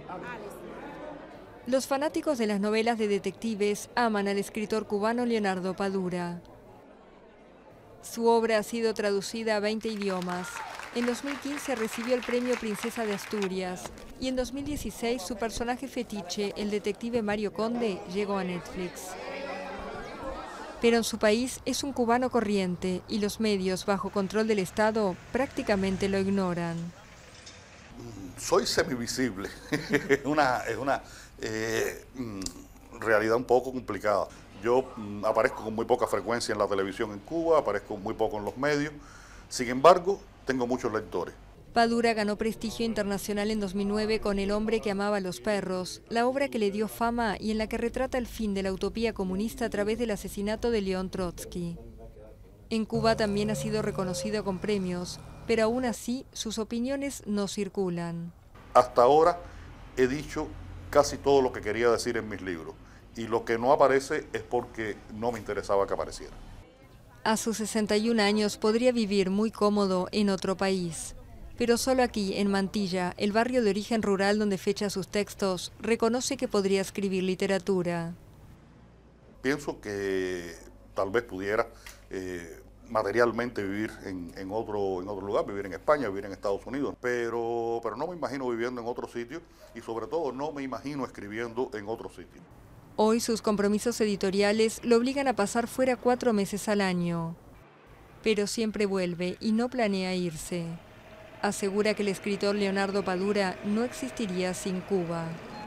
Los fanáticos de las novelas de detectives aman al escritor cubano Leonardo Padura. Su obra ha sido traducida a 20 idiomas. En 2015 recibió el premio Princesa de Asturias y en 2016 su personaje fetiche, el detective Mario Conde, llegó a Netflix. Pero en su país es un cubano corriente y los medios bajo control del Estado prácticamente lo ignoran. Soy semivisible, es una realidad un poco complicada. Yo aparezco con muy poca frecuencia en la televisión en Cuba, aparezco muy poco en los medios, sin embargo, tengo muchos lectores. Padura ganó prestigio internacional en 2009 con El hombre que amaba a los perros, la obra que le dio fama y en la que retrata el fin de la utopía comunista a través del asesinato de León Trotsky. En Cuba también ha sido reconocido con premios, pero aún así sus opiniones no circulan. Hasta ahora he dicho casi todo lo que quería decir en mis libros y lo que no aparece es porque no me interesaba que apareciera. A sus 61 años podría vivir muy cómodo en otro país, pero solo aquí, en Mantilla, el barrio de origen rural donde fecha sus textos, reconoce que podría escribir literatura. Pienso que tal vez pudiera materialmente vivir en otro lugar, vivir en España, vivir en Estados Unidos, pero no me imagino viviendo en otro sitio y sobre todo no me imagino escribiendo en otro sitio. Hoy sus compromisos editoriales lo obligan a pasar fuera 4 meses al año. Pero siempre vuelve y no planea irse. Asegura que el escritor Leonardo Padura no existiría sin Cuba.